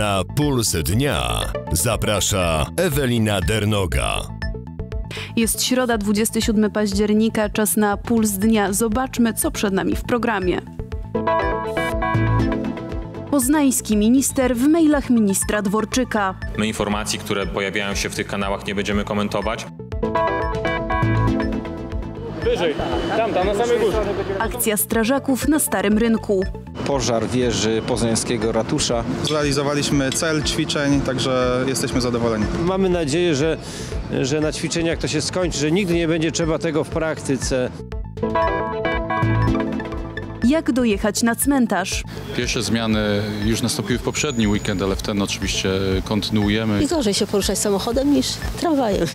Na Puls Dnia zaprasza Ewelina Dernoga. Jest środa, 27 października, czas na Puls Dnia. Zobaczmy, co przed nami w programie. Poznański minister w mailach ministra Dworczyka. My informacji, które pojawiają się w tych kanałach, nie będziemy komentować. Wyżej, tam, na samej górze. Akcja strażaków na Starym Rynku. Pożar wieży poznańskiego ratusza. Zrealizowaliśmy cel ćwiczeń, także jesteśmy zadowoleni. Mamy nadzieję, że na ćwiczeniach to się skończy, że nigdy nie będzie trzeba tego w praktyce. Jak dojechać na cmentarz? Pierwsze zmiany już nastąpiły w poprzedni weekend, ale w ten oczywiście kontynuujemy. I gorzej się poruszać samochodem niż tramwajem.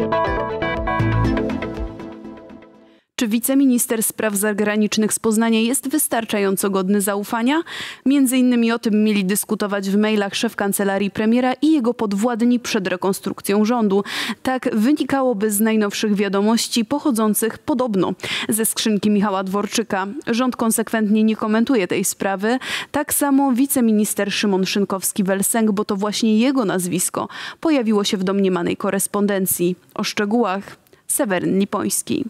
Czy wiceminister spraw zagranicznych z Poznania jest wystarczająco godny zaufania? Między innymi o tym mieli dyskutować w mailach szef kancelarii premiera i jego podwładni przed rekonstrukcją rządu. Tak wynikałoby z najnowszych wiadomości pochodzących podobno ze skrzynki Michała Dworczyka. Rząd konsekwentnie nie komentuje tej sprawy. Tak samo wiceminister Szymon Szynkowski-Welsenk, bo to właśnie jego nazwisko pojawiło się w domniemanej korespondencji. O szczegółach Seweryn Lipoński.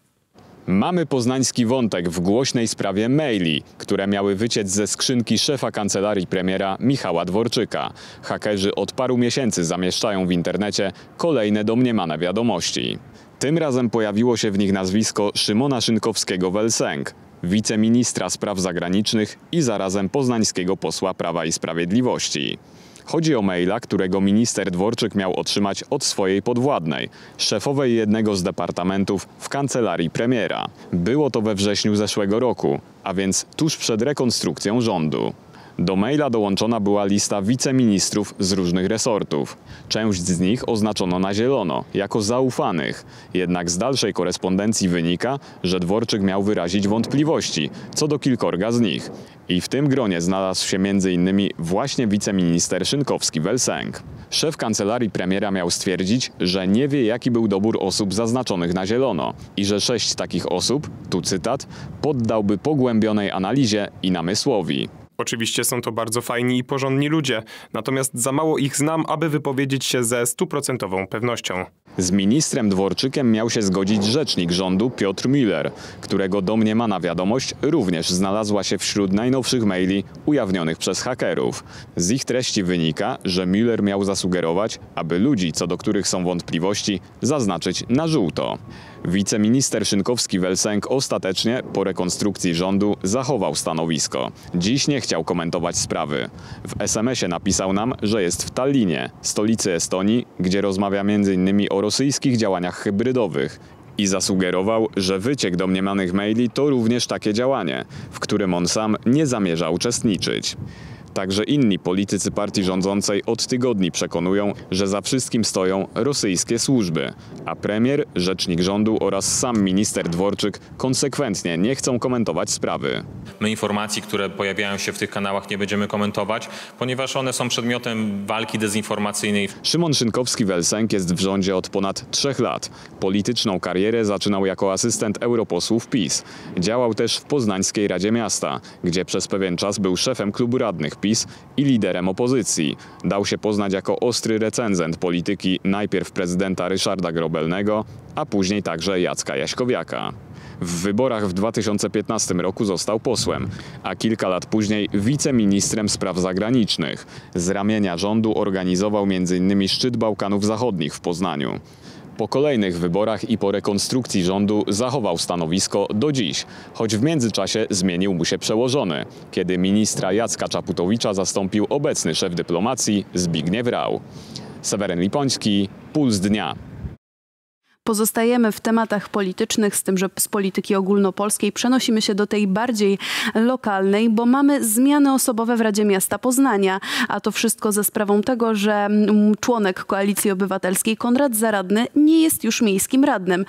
Mamy poznański wątek w głośnej sprawie maili, które miały wyciec ze skrzynki szefa kancelarii premiera Michała Dworczyka. Hakerzy od paru miesięcy zamieszczają w internecie kolejne domniemane wiadomości. Tym razem pojawiło się w nich nazwisko Szymona Szynkowskiego-Welsenk, wiceministra spraw zagranicznych i zarazem poznańskiego posła Prawa i Sprawiedliwości. Chodzi o maila, którego minister Dworczyk miał otrzymać od swojej podwładnej, szefowej jednego z departamentów w kancelarii premiera. Było to we wrześniu zeszłego roku, a więc tuż przed rekonstrukcją rządu. Do maila dołączona była lista wiceministrów z różnych resortów. Część z nich oznaczono na zielono, jako zaufanych. Jednak z dalszej korespondencji wynika, że Dworczyk miał wyrazić wątpliwości co do kilkorga z nich. I w tym gronie znalazł się m.in. właśnie wiceminister Szynkowski-Welsenk. Szef kancelarii premiera miał stwierdzić, że nie wie, jaki był dobór osób zaznaczonych na zielono i że 6 takich osób, tu cytat, poddałby pogłębionej analizie i namysłowi. Oczywiście są to bardzo fajni i porządni ludzie, natomiast za mało ich znam, aby wypowiedzieć się ze 100% pewnością. Z ministrem Dworczykiem miał się zgodzić rzecznik rządu Piotr Müller, którego domniemana wiadomość również znalazła się wśród najnowszych maili ujawnionych przez hakerów. Z ich treści wynika, że Müller miał zasugerować, aby ludzi, co do których są wątpliwości, zaznaczyć na żółto. Wiceminister Szynkowski-Welsenk ostatecznie po rekonstrukcji rządu zachował stanowisko. Dziś nie chciał komentować sprawy. W SMS-ie napisał nam, że jest w Tallinie, stolicy Estonii, gdzie rozmawia m.in. o rosyjskich działaniach hybrydowych. I zasugerował, że wyciek domniemanych maili to również takie działanie, w którym on sam nie zamierza uczestniczyć. Także inni politycy partii rządzącej od tygodni przekonują, że za wszystkim stoją rosyjskie służby, a premier, rzecznik rządu oraz sam minister Dworczyk konsekwentnie nie chcą komentować sprawy. My informacji, które pojawiają się w tych kanałach, nie będziemy komentować, ponieważ one są przedmiotem walki dezinformacyjnej. Szymon Szynkowski-Welsenk jest w rządzie od ponad 3 lat. Polityczną karierę zaczynał jako asystent europosłów PiS. Działał też w Poznańskiej Radzie Miasta, gdzie przez pewien czas był szefem klubu radnych PiS i liderem opozycji. Dał się poznać jako ostry recenzent polityki najpierw prezydenta Ryszarda Grobelnego, a później także Jacka Jaśkowiaka. W wyborach w 2015 roku został posłem, a kilka lat później wiceministrem spraw zagranicznych. Z ramienia rządu organizował m.in. szczyt Bałkanów Zachodnich w Poznaniu. Po kolejnych wyborach i po rekonstrukcji rządu zachował stanowisko do dziś, choć w międzyczasie zmienił mu się przełożony, kiedy ministra Jacka Czaputowicza zastąpił obecny szef dyplomacji Zbigniew Rau. Seweryn Lipoński, Puls Dnia. Pozostajemy w tematach politycznych, z tym, że z polityki ogólnopolskiej przenosimy się do tej bardziej lokalnej, bo mamy zmiany osobowe w Radzie Miasta Poznania. A to wszystko za sprawą tego, że członek Koalicji Obywatelskiej Konrad Zaradny nie jest już miejskim radnym.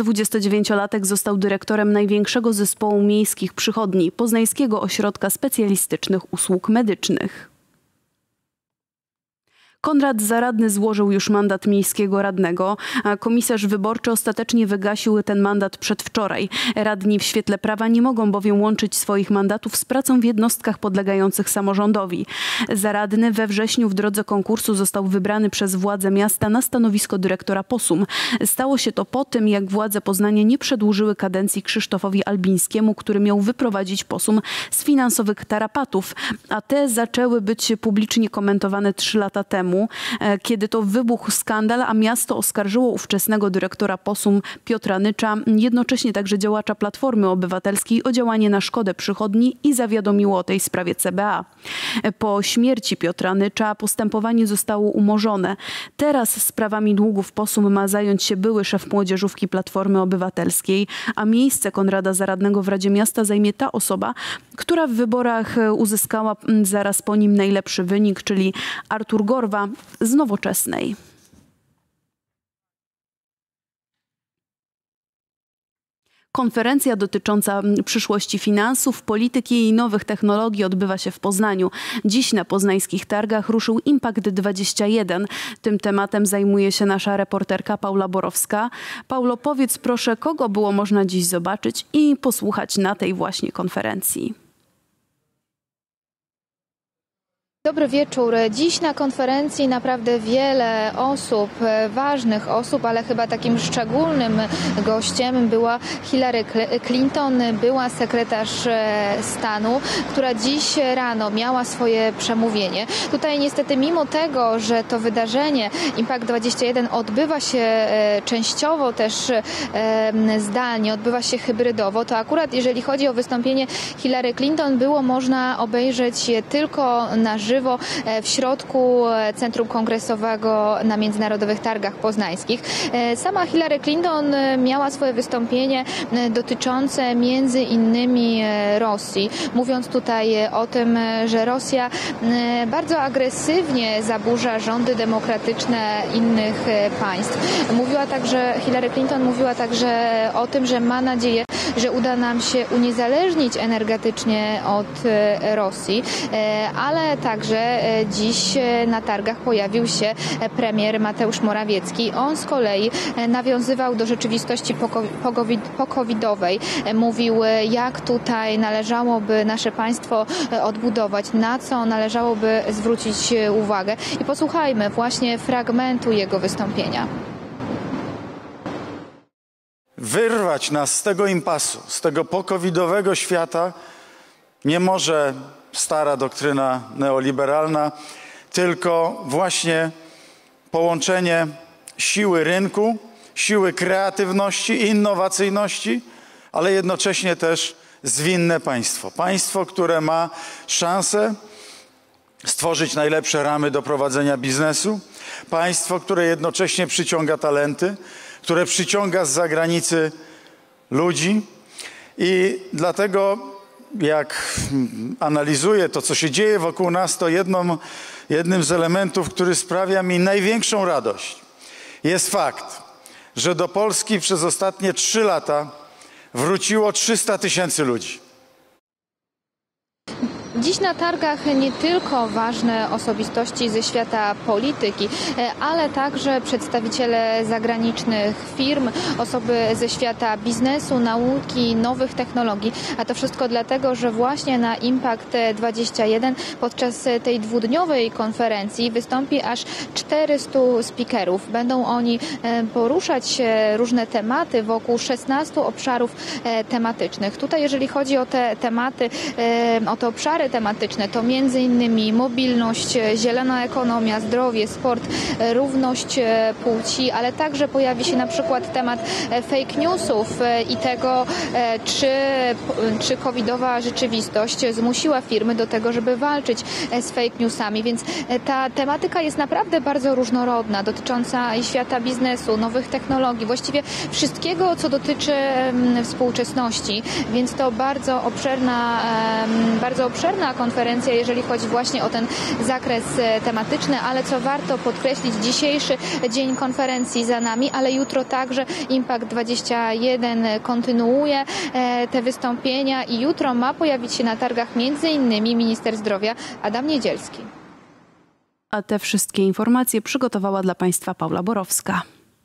29-latek został dyrektorem największego zespołu miejskich przychodni Poznańskiego Ośrodka Specjalistycznych Usług Medycznych. Konrad Zaradny złożył już mandat miejskiego radnego, a komisarz wyborczy ostatecznie wygasił ten mandat przedwczoraj. Radni w świetle prawa nie mogą bowiem łączyć swoich mandatów z pracą w jednostkach podlegających samorządowi. Zaradny we wrześniu w drodze konkursu został wybrany przez władze miasta na stanowisko dyrektora POSUM. Stało się to po tym, jak władze Poznania nie przedłużyły kadencji Krzysztofowi Albińskiemu, który miał wyprowadzić POSUM z finansowych tarapatów, a te zaczęły być publicznie komentowane 3 lata temu, kiedy to wybuchł skandal, a miasto oskarżyło ówczesnego dyrektora POSUM Piotra Nycza, jednocześnie także działacza Platformy Obywatelskiej, o działanie na szkodę przychodni i zawiadomiło o tej sprawie CBA. Po śmierci Piotra Nycza postępowanie zostało umorzone. Teraz sprawami długów POSUM ma zająć się były szef młodzieżówki Platformy Obywatelskiej, a miejsce Konrada Zaradnego w Radzie Miasta zajmie ta osoba, która w wyborach uzyskała zaraz po nim najlepszy wynik, czyli Artur Gorwa z Nowoczesnej. Konferencja dotycząca przyszłości finansów, polityki i nowych technologii odbywa się w Poznaniu. Dziś na poznańskich targach ruszył Impact 21. Tym tematem zajmuje się nasza reporterka Paula Borowska. Paulo, powiedz proszę, kogo było można dziś zobaczyć i posłuchać na tej właśnie konferencji? Dobry wieczór. Dziś na konferencji naprawdę wiele osób, ważnych osób, ale chyba takim szczególnym gościem była Hillary Clinton, była sekretarz stanu, która dziś rano miała swoje przemówienie. Tutaj niestety mimo tego, że to wydarzenie Impact 21 odbywa się częściowo też zdalnie, odbywa się hybrydowo, to akurat jeżeli chodzi o wystąpienie Hillary Clinton, było można obejrzeć je tylko na żywo w środku Centrum Kongresowego na Międzynarodowych Targach Poznańskich. Sama Hillary Clinton miała swoje wystąpienie dotyczące między innymi Rosji, mówiąc tutaj o tym, że Rosja bardzo agresywnie zaburza rządy demokratyczne innych państw. Hillary Clinton mówiła także o tym, że ma nadzieję, że uda nam się uniezależnić energetycznie od Rosji, ale także dziś na targach pojawił się premier Mateusz Morawiecki. On z kolei nawiązywał do rzeczywistości pokowidowej. Mówił, jak tutaj należałoby nasze państwo odbudować, na co należałoby zwrócić uwagę. I posłuchajmy właśnie fragmentu jego wystąpienia. Wyrwać nas z tego impasu, z tego pokowidowego świata nie może stara doktryna neoliberalna, tylko właśnie połączenie siły rynku, siły kreatywności i innowacyjności, ale jednocześnie też zwinne państwo. Państwo, które ma szansę stworzyć najlepsze ramy do prowadzenia biznesu. Państwo, które jednocześnie przyciąga talenty, które przyciąga z zagranicy ludzi. I dlatego jak analizuję to, co się dzieje wokół nas, to jednym z elementów, który sprawia mi największą radość, jest fakt, że do Polski przez ostatnie 3 lata wróciło 300 000 ludzi. Dziś na targach nie tylko ważne osobistości ze świata polityki, ale także przedstawiciele zagranicznych firm, osoby ze świata biznesu, nauki, nowych technologii. A to wszystko dlatego, że właśnie na Impact 21 podczas tej dwudniowej konferencji wystąpi aż 400 speakerów. Będą oni poruszać różne tematy wokół 16 obszarów tematycznych. Tutaj jeżeli chodzi o te tematy, o te obszary tematyczne, to między innymi mobilność, zielona ekonomia, zdrowie, sport, równość płci, ale także pojawi się na przykład temat fake newsów i tego, czy covidowa rzeczywistość zmusiła firmy do tego, żeby walczyć z fake newsami, więc ta tematyka jest naprawdę bardzo różnorodna, dotycząca i świata biznesu, nowych technologii, właściwie wszystkiego, co dotyczy współczesności, więc to bardzo obszerna konferencja, jeżeli chodzi właśnie o ten zakres tematyczny, ale co warto podkreślić, dzisiejszy dzień konferencji za nami, ale jutro także Impact 21 kontynuuje te wystąpienia i jutro ma pojawić się na targach m.in. minister zdrowia Adam Niedzielski. a te wszystkie informacje przygotowała dla Państwa Paula Borowska.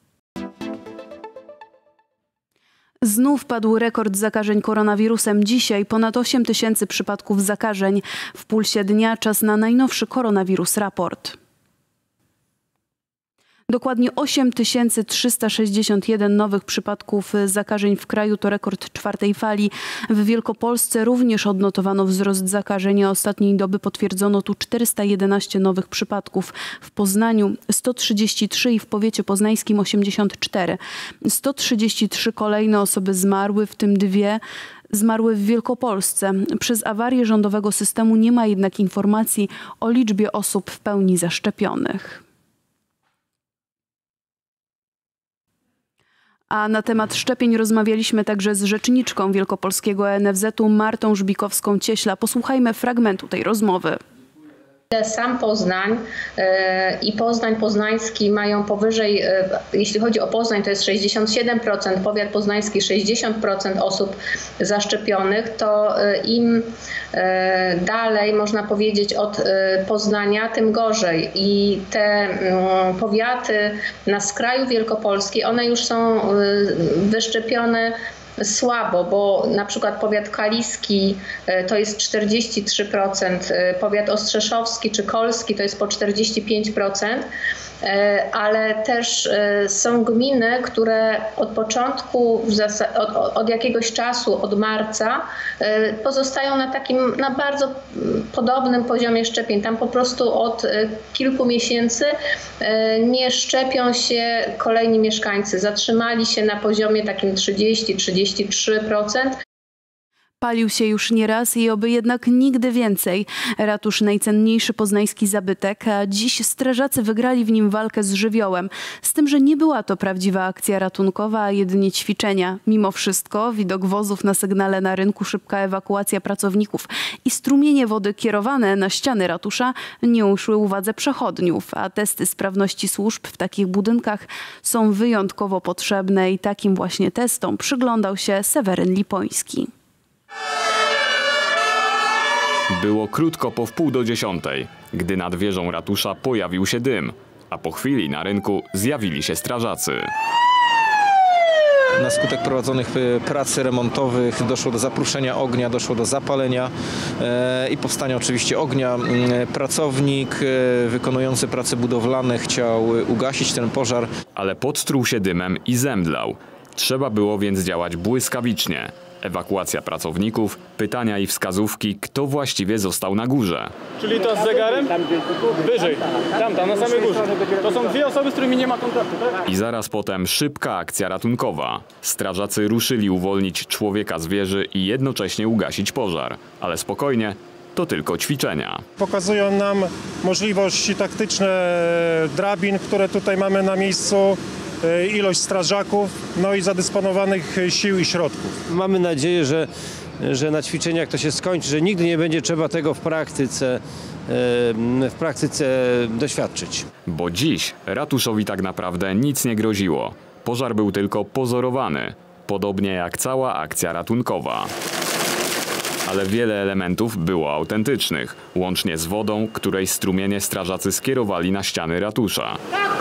Znów padł rekord zakażeń koronawirusem. Dzisiaj ponad 8 000 przypadków zakażeń. W pulsie dnia czas na najnowszy koronawirus raport. Dokładnie 8361 nowych przypadków zakażeń w kraju to rekord czwartej fali. W Wielkopolsce również odnotowano wzrost zakażeń, a ostatniej doby potwierdzono tu 411 nowych przypadków. W Poznaniu 133 i w powiecie poznańskim 84. 133 kolejne osoby zmarły, w tym 2 zmarły w Wielkopolsce. Przez awarię rządowego systemu nie ma jednak informacji o liczbie osób w pełni zaszczepionych. A na temat szczepień rozmawialiśmy także z rzeczniczką wielkopolskiego NFZ-u Martą Żbikowską-Cieśla. Posłuchajmy fragmentu tej rozmowy. Sam Poznań i Poznań Poznański mają powyżej, jeśli chodzi o Poznań, to jest 67%, powiat poznański 60% osób zaszczepionych, to im dalej, można powiedzieć, od Poznania, tym gorzej. I te powiaty na skraju Wielkopolski, one już są wyszczepione słabo, bo na przykład powiat kaliski to jest 43%, powiat ostrzeszowski czy kolski to jest po 45%, ale też są gminy, które od początku, od jakiegoś czasu, od marca pozostają na bardzo podobnym poziomie szczepień. Tam po prostu od kilku miesięcy nie szczepią się kolejni mieszkańcy. Zatrzymali się na poziomie takim 30-33%. Palił się już nieraz i oby jednak nigdy więcej. Ratusz najcenniejszy poznański zabytek, a dziś strażacy wygrali w nim walkę z żywiołem. Z tym, że nie była to prawdziwa akcja ratunkowa, a jedynie ćwiczenia. Mimo wszystko widok wozów na sygnale na rynku, szybka ewakuacja pracowników i strumienie wody kierowane na ściany ratusza nie uszły uwadze przechodniów, a testy sprawności służb w takich budynkach są wyjątkowo potrzebne i takim właśnie testom przyglądał się Seweryn Lipoński. Było krótko po 9:30, gdy nad wieżą ratusza pojawił się dym, a po chwili na rynku zjawili się strażacy. Na skutek prowadzonych prac remontowych doszło do zapruszenia ognia, doszło do zapalenia i powstania oczywiście ognia. Pracownik wykonujący prace budowlane chciał ugasić ten pożar. Ale podstruł się dymem i zemdlał. Trzeba było więc działać błyskawicznie. Ewakuacja pracowników, pytania i wskazówki, kto właściwie został na górze. Czyli to z zegarem? Wyżej, tam na samej górze. To są 2 osoby, z którymi nie ma kontaktu, tak? I zaraz potem szybka akcja ratunkowa. Strażacy ruszyli uwolnić człowieka z wieży i jednocześnie ugasić pożar. Ale spokojnie, to tylko ćwiczenia. Pokazują nam możliwości taktyczne drabin, które tutaj mamy na miejscu. Ilość strażaków, no i zadysponowanych sił i środków. Mamy nadzieję, że na ćwiczeniach to się skończy, że nigdy nie będzie trzeba tego w praktyce doświadczyć. Bo dziś ratuszowi tak naprawdę nic nie groziło. Pożar był tylko pozorowany, podobnie jak cała akcja ratunkowa. Ale wiele elementów było autentycznych, łącznie z wodą, której strumienie strażacy skierowali na ściany ratusza.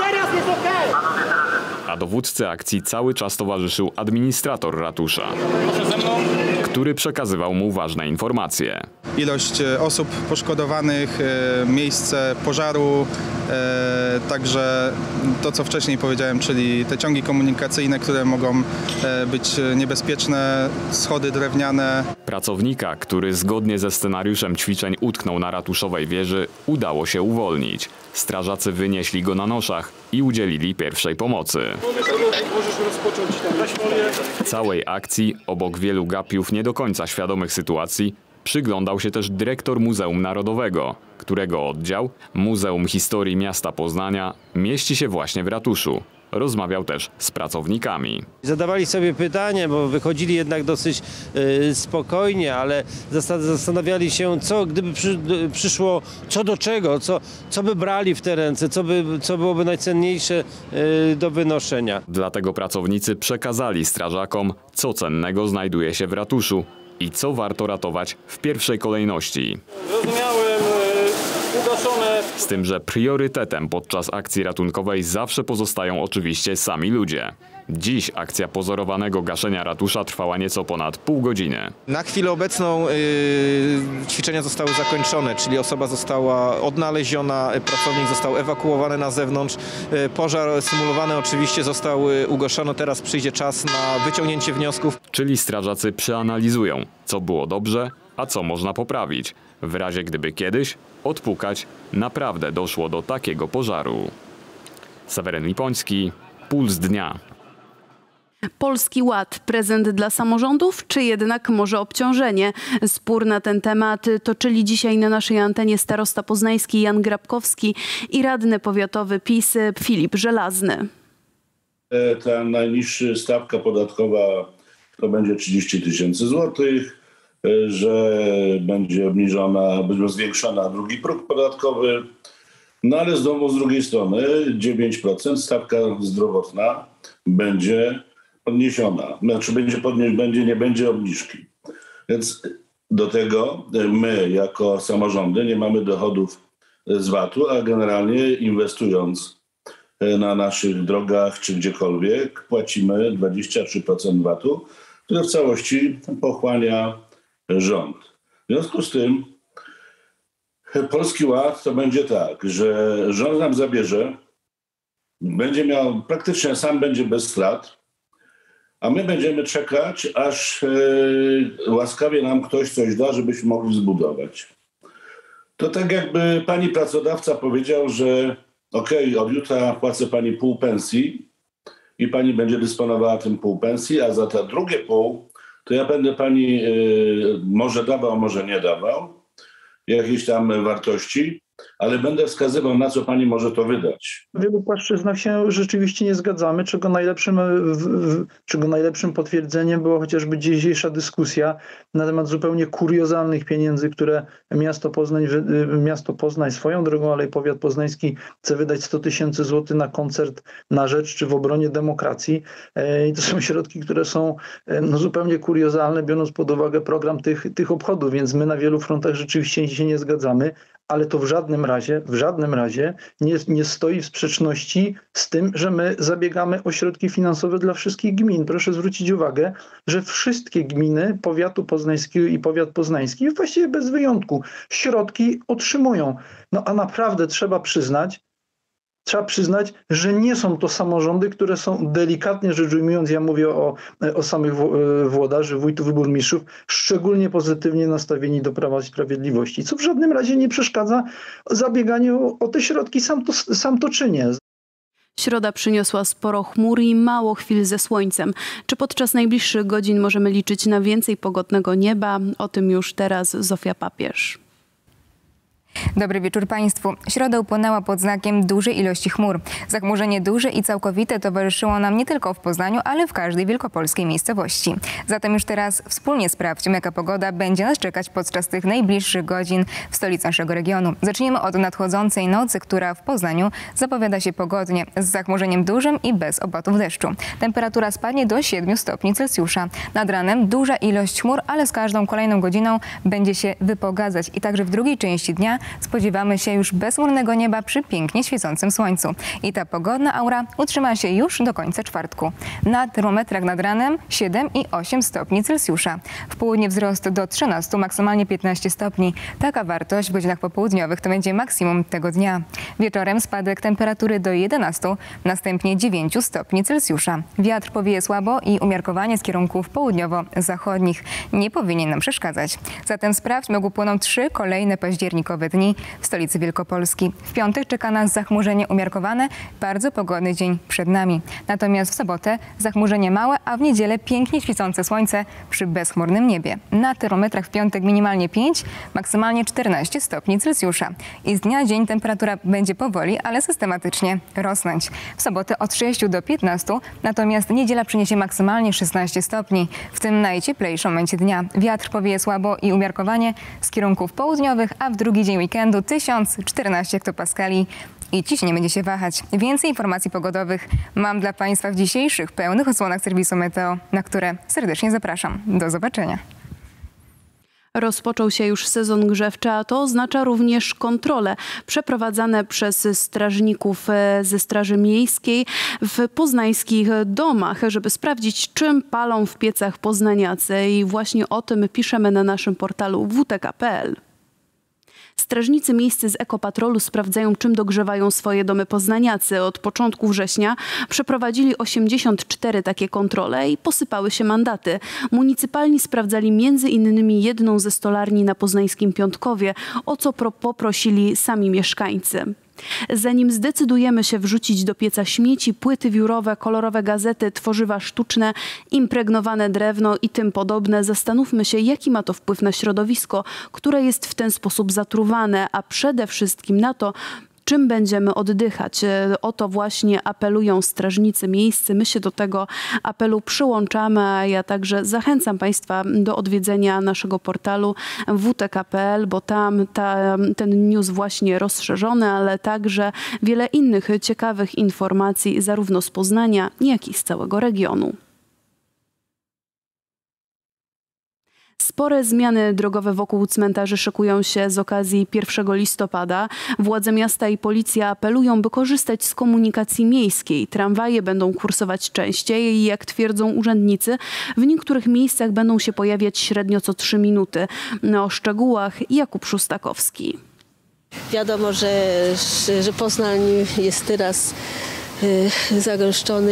A dowódcy akcji cały czas towarzyszył administrator ratusza, który przekazywał mu ważne informacje. Ilość osób poszkodowanych, miejsce pożaru, także to, co wcześniej powiedziałem, czyli te ciągi komunikacyjne, które mogą być niebezpieczne, schody drewniane. Pracownika, który zgodnie ze scenariuszem ćwiczeń utknął na ratuszowej wieży, udało się uwolnić. Strażacy wynieśli go na noszach i udzielili pierwszej pomocy. Całej akcji, obok wielu gapiów nie do końca świadomych sytuacji, przyglądał się też dyrektor Muzeum Narodowego, którego oddział, Muzeum Historii Miasta Poznania, mieści się właśnie w ratuszu. Rozmawiał też z pracownikami. Zadawali sobie pytania, bo wychodzili jednak dosyć spokojnie, ale zastanawiali się, co gdyby przyszło, co do czego, co by brali w te ręce, co byłoby najcenniejsze do wynoszenia. Dlatego pracownicy przekazali strażakom, co cennego znajduje się w ratuszu i co warto ratować w pierwszej kolejności. Zrozumiałem, ugaszone Z tym, że priorytetem podczas akcji ratunkowej zawsze pozostają oczywiście sami ludzie. Dziś akcja pozorowanego gaszenia ratusza trwała nieco ponad pół godziny. Na chwilę obecną ćwiczenia zostały zakończone, czyli osoba została odnaleziona, pracownik został ewakuowany na zewnątrz. Pożar symulowany oczywiście został ugaszony, teraz przyjdzie czas na wyciągnięcie wniosków. Czyli strażacy przeanalizują, co było dobrze, a co można poprawić, w razie gdyby kiedyś odpukać naprawdę doszło do takiego pożaru. Seweryn Lipoński, Puls Dnia. Polski Ład, prezent dla samorządów, czy jednak może obciążenie? Spór na ten temat toczyli dzisiaj na naszej antenie starosta poznański Jan Grabkowski i radny powiatowy PiS Filip Żelazny. Ta najniższa stawka podatkowa to będzie 30 000 złotych, że będzie zwiększona drugi próg podatkowy. No ale znowu z drugiej strony 9% stawka zdrowotna będzie podniesiona. Znaczy nie będzie obniżki. Więc do tego my jako samorządy nie mamy dochodów z VAT-u, a generalnie inwestując na naszych drogach czy gdziekolwiek płacimy 23% VAT-u, które w całości pochłania rząd. W związku z tym Polski Ład to będzie tak, że rząd nam zabierze, będzie miał, praktycznie sam będzie bez strat, a my będziemy czekać, aż łaskawie nam ktoś coś da, żebyśmy mogli zbudować. To tak jakby pani pracodawca powiedział, że okej, od jutra płacę pani pół pensji i pani będzie dysponowała tym pół pensji, a za te drugie pół to ja będę pani może dawał, może nie dawał jakiejś tam wartości, ale będę wskazywał, na co pani może to wydać. W wielu płaszczyznach się rzeczywiście nie zgadzamy, czego najlepszym potwierdzeniem była chociażby dzisiejsza dyskusja na temat zupełnie kuriozalnych pieniędzy, które miasto Poznań swoją drogą, ale i powiat poznański chce wydać 100 000 złotych na koncert na rzecz czy w obronie demokracji. I to są środki, które są zupełnie kuriozalne, biorąc pod uwagę program tych obchodów, więc my na wielu frontach rzeczywiście się nie zgadzamy. Ale to w żadnym razie nie stoi w sprzeczności z tym, że my zabiegamy o środki finansowe dla wszystkich gmin. Proszę zwrócić uwagę, że wszystkie gminy powiatu poznańskiego i powiat poznański, właściwie bez wyjątku, środki otrzymują. No a naprawdę trzeba przyznać, że nie są to samorządy, które są, delikatnie rzecz ujmując, ja mówię o samych włodarzy, wójtów i burmistrzów, szczególnie pozytywnie nastawieni do Prawa i Sprawiedliwości, co w żadnym razie nie przeszkadza zabieganiu o te środki, sam to czynię. Środa przyniosła sporo chmur i mało chwil ze słońcem. Czy podczas najbliższych godzin możemy liczyć na więcej pogodnego nieba? O tym już teraz Zofia Papież. Dobry wieczór Państwu. Środa upłynęła pod znakiem dużej ilości chmur. Zachmurzenie duże i całkowite towarzyszyło nam nie tylko w Poznaniu, ale w każdej wielkopolskiej miejscowości. Zatem już teraz wspólnie sprawdźmy, jaka pogoda będzie nas czekać podczas tych najbliższych godzin w stolicy naszego regionu. Zaczniemy od nadchodzącej nocy, która w Poznaniu zapowiada się pogodnie, z zachmurzeniem dużym i bez opadów deszczu. Temperatura spadnie do 7 stopni Celsjusza. Nad ranem duża ilość chmur, ale z każdą kolejną godziną będzie się wypogadzać i także w drugiej części dnia spodziewamy się już bezchmurnego nieba przy pięknie świecącym słońcu. I ta pogodna aura utrzyma się już do końca czwartku. Na termometrach nad ranem 7 i 8 stopni Celsjusza. W południe wzrost do 13, maksymalnie 15 stopni. Taka wartość w godzinach popołudniowych to będzie maksimum tego dnia. Wieczorem spadek temperatury do 11, następnie 9 stopni Celsjusza. Wiatr powieje słabo i umiarkowanie z kierunków południowo-zachodnich nie powinien nam przeszkadzać. Zatem sprawdźmy, jak upłyną 3 kolejne październikowe dni w stolicy Wielkopolski. W piątek czeka nas zachmurzenie umiarkowane, bardzo pogodny dzień przed nami. Natomiast w sobotę zachmurzenie małe, a w niedzielę pięknie świecące słońce przy bezchmurnym niebie. Na termometrach w piątek minimalnie 5, maksymalnie 14 stopni Celsjusza. I z dnia na dzień temperatura będzie powoli, ale systematycznie rosnąć. W sobotę od 6 do 15, natomiast niedziela przyniesie maksymalnie 16 stopni. W tym najcieplejszym momencie dnia wiatr powieje słabo i umiarkowanie z kierunków południowych, a w drugi dzień weekendu 1014 hektopaskali i ciśnienie będzie się wahać. Więcej informacji pogodowych mam dla Państwa w dzisiejszych pełnych odsłonach serwisu Meteo, na które serdecznie zapraszam. Do zobaczenia. Rozpoczął się już sezon grzewczy, a to oznacza również kontrole przeprowadzane przez strażników ze Straży Miejskiej w poznańskich domach, żeby sprawdzić, czym palą w piecach poznaniacy. I właśnie o tym piszemy na naszym portalu wtk.pl. Strażnicy miejscy z Ekopatrolu sprawdzają, czym dogrzewają swoje domy poznaniacy. Od początku września przeprowadzili 84 takie kontrole i posypały się mandaty. Municypalni sprawdzali m.in. jedną ze stolarni na poznańskim Piątkowie, o co poprosili sami mieszkańcy. Zanim zdecydujemy się wrzucić do pieca śmieci, płyty wiórowe, kolorowe gazety, tworzywa sztuczne, impregnowane drewno i tym podobne, zastanówmy się, jaki ma to wpływ na środowisko, które jest w ten sposób zatruwane, a przede wszystkim na to, czym będziemy oddychać. O to właśnie apelują strażnicy miejscy. My się do tego apelu przyłączamy, a ja także zachęcam Państwa do odwiedzenia naszego portalu wtk.pl, bo tam ten news właśnie rozszerzony, ale także wiele innych ciekawych informacji zarówno z Poznania, jak i z całego regionu. Spore zmiany drogowe wokół cmentarzy szykują się z okazji 1 listopada. Władze miasta i policja apelują, by korzystać z komunikacji miejskiej. Tramwaje będą kursować częściej i, jak twierdzą urzędnicy, w niektórych miejscach będą się pojawiać średnio co 3 minuty. O szczegółach Jakub Szustakowski. Wiadomo, że Poznań jest teraz zagęszczony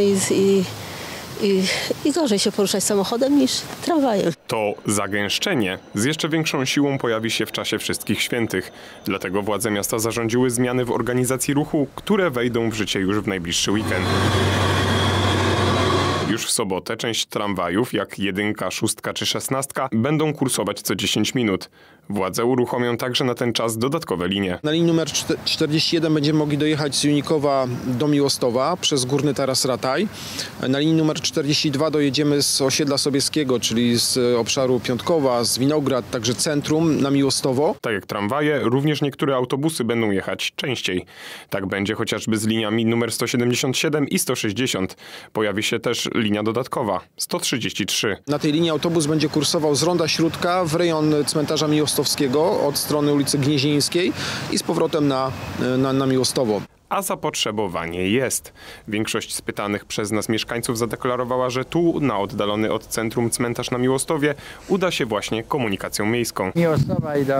i gorzej się poruszać samochodem niż tramwajem. To zagęszczenie z jeszcze większą siłą pojawi się w czasie Wszystkich Świętych. Dlatego władze miasta zarządziły zmiany w organizacji ruchu, które wejdą w życie już w najbliższy weekend. Już w sobotę część tramwajów, jak 1, 6 czy 16, będą kursować co 10 minut. Władze uruchomią także na ten czas dodatkowe linie. Na linii numer 41 będziemy mogli dojechać z Junikowa do Miłostowa przez Górny Taras Rataj. Na linii numer 42 dojedziemy z osiedla Sobieskiego, czyli z obszaru Piątkowa, z Winograd, także centrum na Miłostowo. Tak jak tramwaje, również niektóre autobusy będą jechać częściej. Tak będzie chociażby z liniami numer 177 i 160. Pojawi się też linia dodatkowa 133. Na tej linii autobus będzie kursował z Ronda Śródka w rejon cmentarza Miłostowskiego od strony ulicy Gnieźnieńskiej i z powrotem na Miłostowo. A zapotrzebowanie jest. Większość spytanych przez nas mieszkańców zadeklarowała, że tu, na oddalony od centrum cmentarz na Miłostowie, uda się właśnie komunikacją miejską. Miłostowa i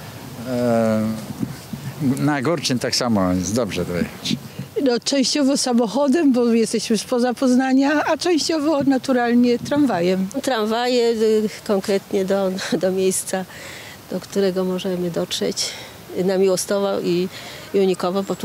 na Górczyn tak samo jest dobrze dojechać. No, częściowo samochodem, bo jesteśmy spoza Poznania, a częściowo naturalnie tramwajem. Tramwaje konkretnie do miejsca, do którego możemy dotrzeć, na Miłostowo i Junikowo, bo tu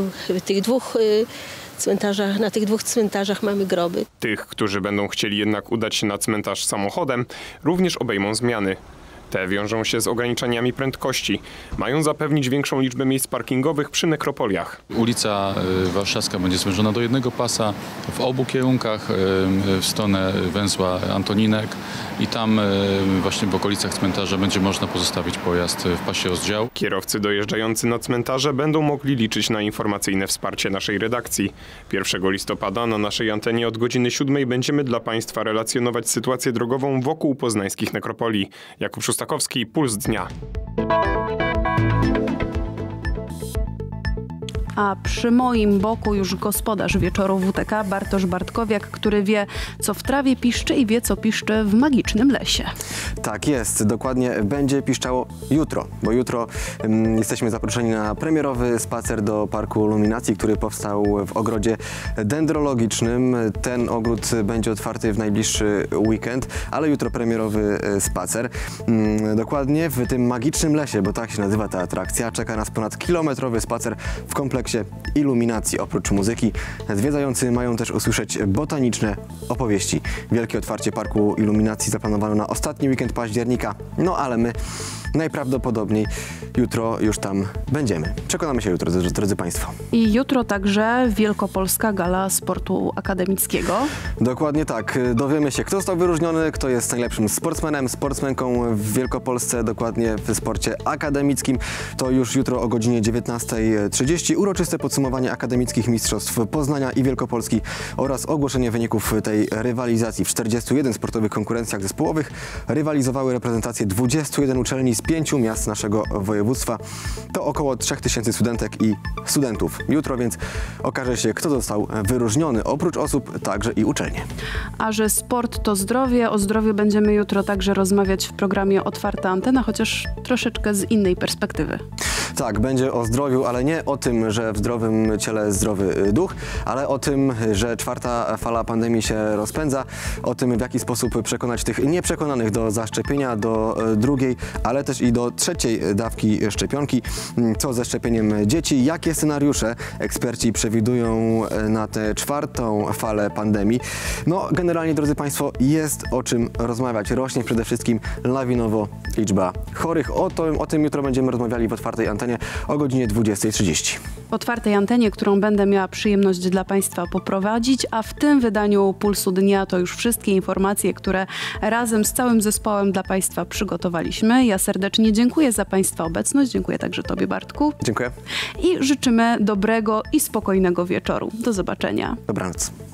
na tych dwóch cmentarzach mamy groby. Tych, którzy będą chcieli jednak udać się na cmentarz samochodem, również obejmą zmiany. Te wiążą się z ograniczeniami prędkości. Mają zapewnić większą liczbę miejsc parkingowych przy nekropoliach. Ulica Warszawska będzie zwężona do jednego pasa w obu kierunkach w stronę węzła Antoninek i tam właśnie w okolicach cmentarza będzie można pozostawić pojazd w pasie rozdziału. Kierowcy dojeżdżający na cmentarze będą mogli liczyć na informacyjne wsparcie naszej redakcji. 1 listopada na naszej antenie od godziny 7 będziemy dla Państwa relacjonować sytuację drogową wokół poznańskich nekropolii. Jakub Szustakowski, Puls Dnia. A przy moim boku już gospodarz wieczoru WTK, Bartosz Bartkowiak, który wie, co w trawie piszczy i wie, co piszczy w magicznym lesie. Tak jest, dokładnie będzie piszczało jutro, bo jutro jesteśmy zaproszeni na premierowy spacer do Parku Luminacji, który powstał w ogrodzie dendrologicznym. Ten ogród będzie otwarty w najbliższy weekend, ale jutro premierowy spacer. Dokładnie w tym magicznym lesie, bo tak się nazywa ta atrakcja, czeka nas ponad kilometrowy spacer w kompleksie iluminacji. Oprócz muzyki zwiedzający mają też usłyszeć botaniczne opowieści. Wielkie otwarcie Parku Iluminacji zaplanowano na ostatni weekend października, no ale my najprawdopodobniej jutro już tam będziemy. Przekonamy się jutro, drodzy Państwo. I jutro także Wielkopolska Gala Sportu Akademickiego. Dokładnie tak. Dowiemy się, kto został wyróżniony, kto jest najlepszym sportsmenem, sportsmenką w Wielkopolsce, dokładnie w sporcie akademickim. To już jutro o godzinie 19:30. Uroczyste podsumowanie akademickich mistrzostw Poznania i Wielkopolski oraz ogłoszenie wyników tej rywalizacji. W 41 sportowych konkurencjach zespołowych rywalizowały reprezentacje 21 uczelni z 5 miast naszego województwa. To około 3000 studentek i studentów. Jutro więc okaże się, kto został wyróżniony. Oprócz osób także i uczelnie. A że sport to zdrowie, o zdrowiu będziemy jutro także rozmawiać w programie Otwarta Antena, chociaż troszeczkę z innej perspektywy. Tak, będzie o zdrowiu, ale nie o tym, że w zdrowym ciele zdrowy duch, ale o tym, że 4. fala pandemii się rozpędza, o tym, w jaki sposób przekonać tych nieprzekonanych do zaszczepienia, do drugiej, ale też i do 3. dawki szczepionki. Co ze szczepieniem dzieci? Jakie scenariusze eksperci przewidują na tę 4. falę pandemii? No, generalnie, drodzy Państwo, jest o czym rozmawiać. Rośnie przede wszystkim lawinowo liczba chorych. O tym jutro będziemy rozmawiali w Otwartej Antenie o godzinie 20:30. W Otwartej Antenie, którą będę miała przyjemność dla Państwa poprowadzić, a w tym wydaniu Pulsu Dnia to już wszystkie informacje, które razem z całym zespołem dla Państwa przygotowaliśmy. Ja serdecznie dziękuję za Państwa obecność. Dziękuję także Tobie, Bartku. Dziękuję. I życzymy dobrego i spokojnego wieczoru. Do zobaczenia. Dobranoc.